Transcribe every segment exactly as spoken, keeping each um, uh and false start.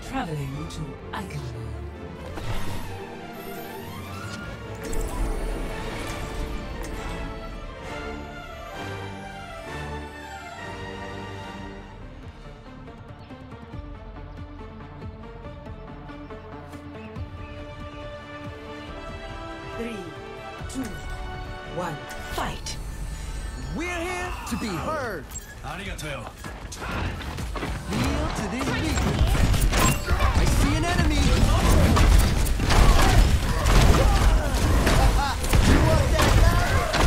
Traveling to Eichenberg. Three, two, one, fight! We're here to be heard. Arigato. Kneel to this beat. I see an enemy. You want that now?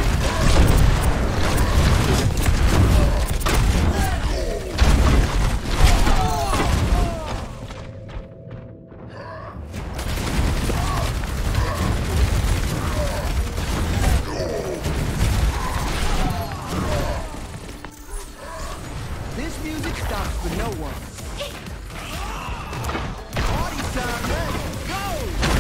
This music stops for no one. Party time, let's go!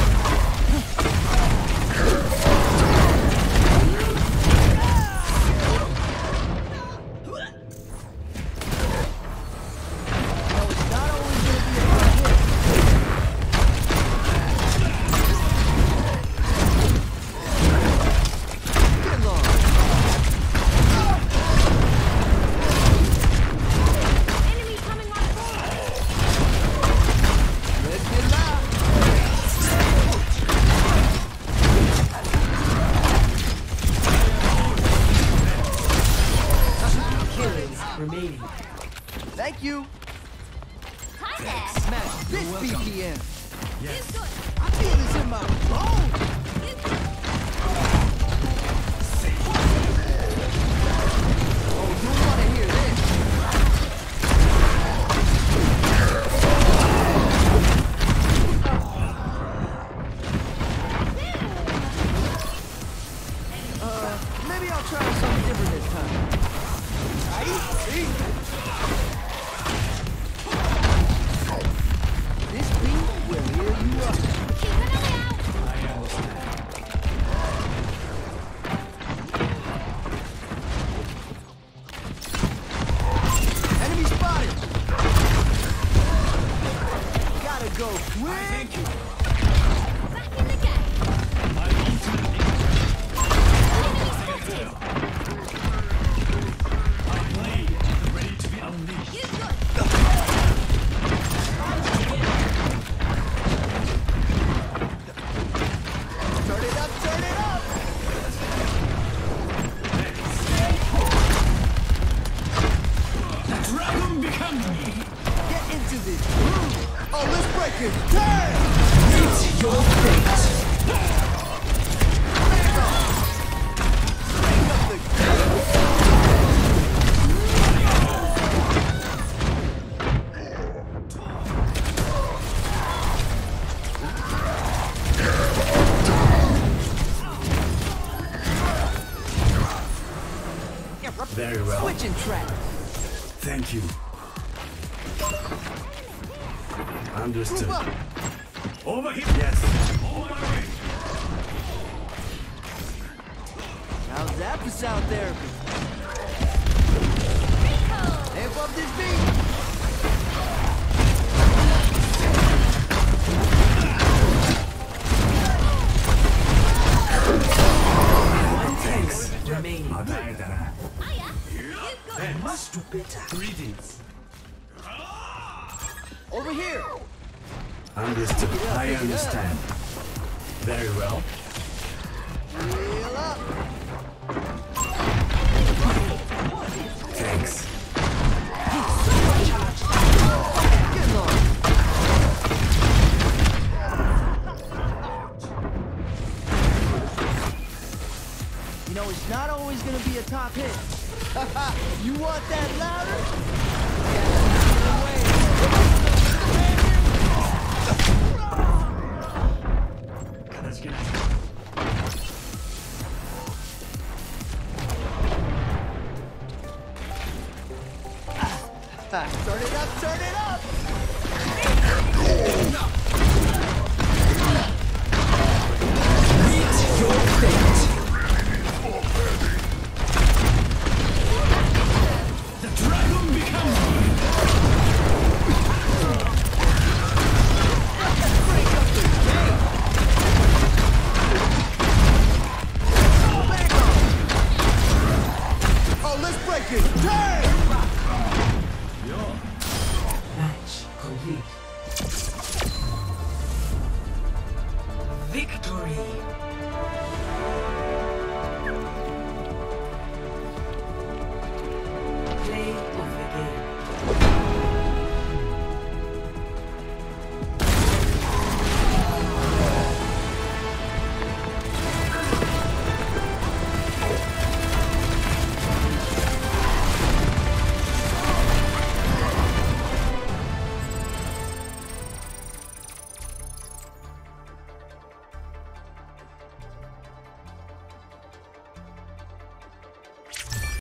No, it's not always gonna be a hit. Get along. Enemy coming on board! Let's get loud. Killings remaining. Thank you. Hi there! Smash this welcome. B P M. Yes. Good. I feel this in my bones. Oh, you want to hear this? Uh, maybe I'll try something different this time. This beat will heal you up. Keep an eye out! I understand. Enemy spotted! Gotta go quick! Thank you. Back in the game! My ultimate Enemy spotted! My blade ready to be unleashed. You good! Turn it up, turn it up! The dragon becomes me. Get into this groove! Oh, let's break it! Damn! It's your fate. Bring up the Very well. switching track. Thank you. Understood. Move up! Over here. Yes. On my way. How's that for sound therapy? Rico! Amp up this beat! One tanks remaining. まだだな。 Hiya! You good! Must do better. Greetings. Over here! Understood. up, I pick it up. understand. Very well. Heal up! Thanks. Get along! You know, it's not always gonna be a top hit. You want that